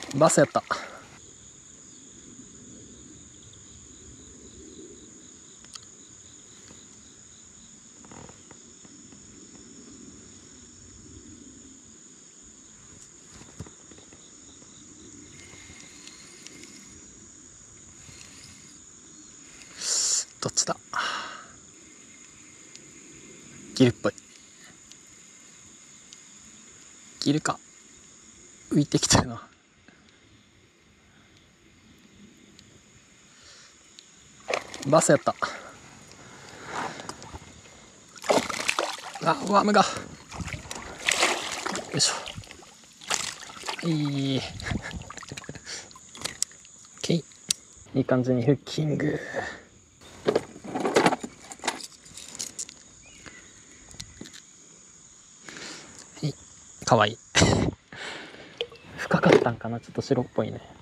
バスやった。どっちだ。ギルっぽい。ギルか。浮いてきてるな。バスやった。あ、ワームが。よいしょ。いい。いい感じにフッキング。かわいい。深かったんかな、ちょっと白っぽいね。